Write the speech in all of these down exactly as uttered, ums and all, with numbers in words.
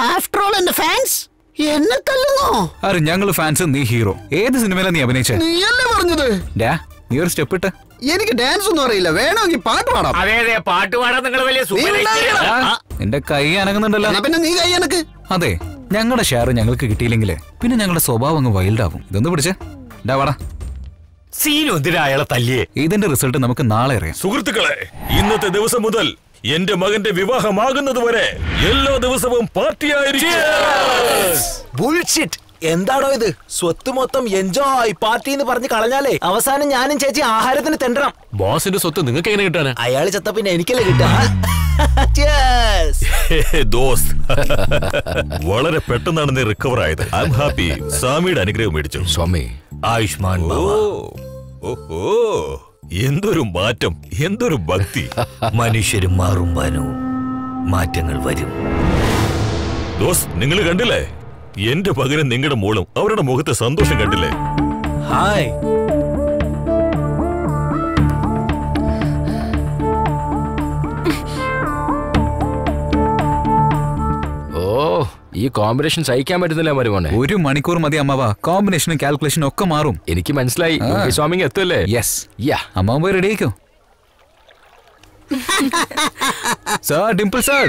After all എന്റെ fans എന്നെ തല്ലുന്നോ? അരെ ഞങ്ങള് ഫാൻസ്, നീ ഹീറോ. ഏത് സിനിമയിലാ നീ അഭിനയിച്ചേ? നീയല്ലേ പറഞ്ഞത്? നീ ഒരു സ്റ്റെപ്പ് ഇട്ട്. എനിക്ക് ഡാൻസ് ഒന്നും അറിയില്ല, വേണമെങ്കിൽ പാട്ട് പാടാം. അതെ അതെ, പാട്ട് പാടാൻ നിങ്ങൾ വലിയ എന്റെ കൈ അനങ്ങുന്നുണ്ടല്ലോ. പിന്നെ നീ കൈ അനക്ക്. അതെ, ഞങ്ങളുടെ ഷെയർ ഞങ്ങൾക്ക് കിട്ടിയില്ലെങ്കിലേ പിന്നെ ഞങ്ങളുടെ സ്വഭാവം അങ്ങ് വൈൽഡ് ആവും. ഇതൊന്ന് പിടിച്ചേ. ഡാ വാടാ. സീനൊന്തിനാ അയാളെ തല്ലിയേ? ഇതിന്റെ റിസൾട്ട് നമുക്ക് നാളെ അറിയാം. സുഹൃത്തുക്കളെ, ഇന്നത്തെ ദിവസം മുതൽ എന്റെ മകന്റെ വിവാഹമാകുന്നത് വരെ എല്ലാ ദിവസവും പാർട്ടിയായിരിക്കും. എന്താണോ ഇത്? സ്വത്ത് മൊത്തം എൻജോയ് പാർട്ടി എന്ന് പറഞ്ഞ് കളഞ്ഞാലേ അവസാനം ഞാനും ചേച്ചി ആഹാരത്തിന് തെണ്ടണം. ബോസിന്റെ സ്വത്ത് നിങ്ങൾക്ക് എങ്ങനെ കിട്ടാനാ? അയാള് ചത്ത പിന്നെ എനിക്കല്ലേ കിട്ടാ. ദോസ്ത്, വളരെ പെട്ടെന്നാണ് നീ റിക്കവർ ആയത്. I am happy. സ്വാമിയുടെ അനുഗ്രഹം മേടിച്ചു. സ്വാമി ആയുഷ്മാൻ. ഓഹോ, എന്തൊരു മാറ്റം, എന്തൊരു ഭക്തി. മനുഷ്യരും മാറും ബാനു, മാറ്റങ്ങൾ വരും. ദോസ്ത്, നിങ്ങൾ കണ്ടില്ലേ എന്റെ മകനും നിങ്ങളുടെ മോളും അവരുടെ മുഖത്തെ സന്തോഷം കണ്ടില്ലേ? ഹായ്. ഓ, ഈ കോമ്പിനേഷൻ സഹിക്കാൻ പറ്റുന്നില്ല മരുമോനെ. ഒരു മണിക്കൂർ മതി അമ്മാവാ, കോമ്പിനേഷനും കാൽക്കുലേഷനും ഒക്കെ മാറും. എനിക്ക് മനസ്സിലായി. സ്വാമിക്ക് എത്തുമല്ലേ? യെസ്. യാ, അമ്മാവൻ പോയി റെഡി ആയിക്കോ. Sir, Dimple sir.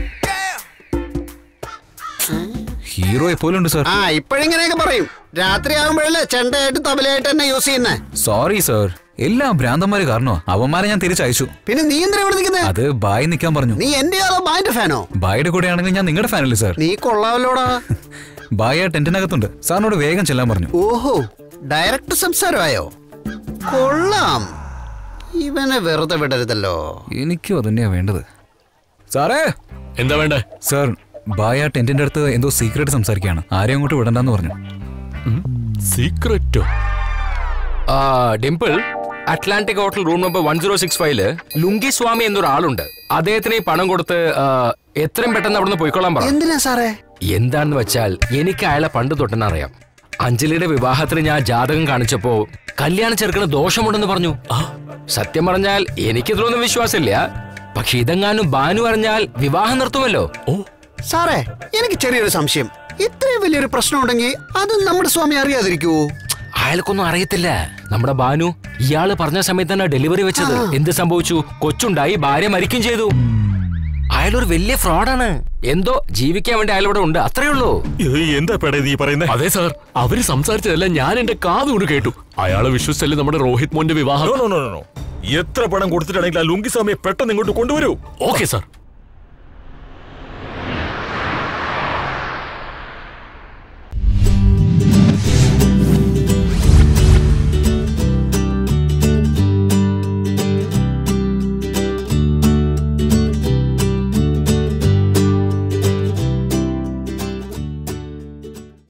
ഹീറോ എപ്പോഴും ഉണ്ട് സാർ. ആ, ഇപ്പോഴിങ്ങനെയൊക്കെ പറയും. രാത്രി ആകുമ്പോഴല്ലേ ചെണ്ടയായിട്ട് തബലയായിട്ട് തന്നെ യൂസ് ചെയ്യുന്നേ. സോറി സാർ, എല്ലാം ഭ്രാന്തന്മാര് കാരണോ. അവന്മാരെ ഞാൻ തിരിച്ചയച്ചു. പിന്നെ നീ എന്തിനാ ഇവിടെ നിൽക്കുന്നത്? അത് ബായ് നിൽക്കാൻ പറഞ്ഞു. നീ എന്റെ ആളോ ബായിന്റെ ഫാനോ? ബായുടെ കൂടെ ആണെങ്കിൽ ഞാൻ നിങ്ങളുടെ ഫാനല്ലേ സാർ. നീ കൊള്ളാവല്ലോടാ. ബായ ടെന്റിനകത്തുണ്ട്, സാറിനോട് വേഗം ചെല്ലാൻ പറഞ്ഞു. ഓഹോ, ഡയറക്റ്റ് സംസാരമായോ? കൊള്ളാം. ഇവനെ വെറുതെ വിടരുതല്ലോ. എനിക്കും അതന്നെയാ വേണ്ടത്. സാറേ, എന്താ വേണ്ടേ? സാർ, ബായ ടെന്റിന്റെ അടുത്ത് എന്തോ സീക്രട്ട് സംസാരിക്കുകയാണ്. ആരെയും അങ്ങോട്ട് വിടണ്ടെന്ന് പറഞ്ഞു. സീക്രറ്റോ? Dimple, Atlantic hotel room number one zero six ഫൈവില് ലുങ്കി സ്വാമി എന്നൊരാളുണ്ട്. അദ്ദേഹത്തിന് പണം കൊടുത്ത് എത്രയും പെട്ടെന്ന് അവിടുന്ന് പോയിക്കൊള്ളാൻ പറഞ്ഞു. എന്തിനാ സാറേ? എന്താണെന്ന് വെച്ചാൽ എനിക്ക് അയാളെ പണ്ട് തൊട്ടെന്ന് അറിയാം. അഞ്ജലിയുടെ വിവാഹത്തിന് ഞാൻ ജാതകം കാണിച്ചപ്പോ കല്യാണ ചെറുക്കന് ദോഷമുണ്ടെന്ന് പറഞ്ഞു. സത്യം പറഞ്ഞാൽ എനിക്കിതിലൊന്നും വിശ്വാസമില്ല. പക്ഷെ ഇതെങ്ങാനും ബാനു അറിഞ്ഞാൽ വിവാഹം നിർത്തുമല്ലോ. ഓ സാറേ, എനിക്ക് ചെറിയൊരു സംശയം. ഇത്രയും വലിയൊരു പ്രശ്നം ഉണ്ടെങ്കിൽ അത് നമ്മുടെ സ്വാമി അറിയാതിരിക്കുവോ? അയാൾക്കൊന്നും അറിയത്തില്ല. നമ്മുടെ ബാനു ഇയാള് പറഞ്ഞ സമയത്ത് തന്നെ ഡെലിവറി വെച്ചത്. എന്ത് സംഭവിച്ചു? കൊച്ചുണ്ടായി, ഭാര്യ മരിക്കും ചെയ്തു. അയാളൊരു വലിയ ഫ്രോഡാണ്. എന്തോ ജീവിക്കാൻ വേണ്ടി അയാളിവിടെ ഉണ്ട്, അത്രേ ഉള്ളൂ. എന്താ പേടേ നീ പറയുന്നത്? അതെ സാർ, അവര് സംസാരിച്ചതല്ല, ഞാൻ എന്റെ കാതുകൊണ്ട് കേട്ടു. അയാളെ വിശ്വസിച്ചല്ലേ നമ്മുടെ രോഹിത് മോന്റെ വിവാഹം. എത്ര പണം കൊടുത്തിട്ടാണെങ്കിൽ ആ ലുങ്കി സ്വാമിയെ പെട്ടെന്ന് ഇങ്ങോട്ട് കൊണ്ടുവരൂ. Okay sir.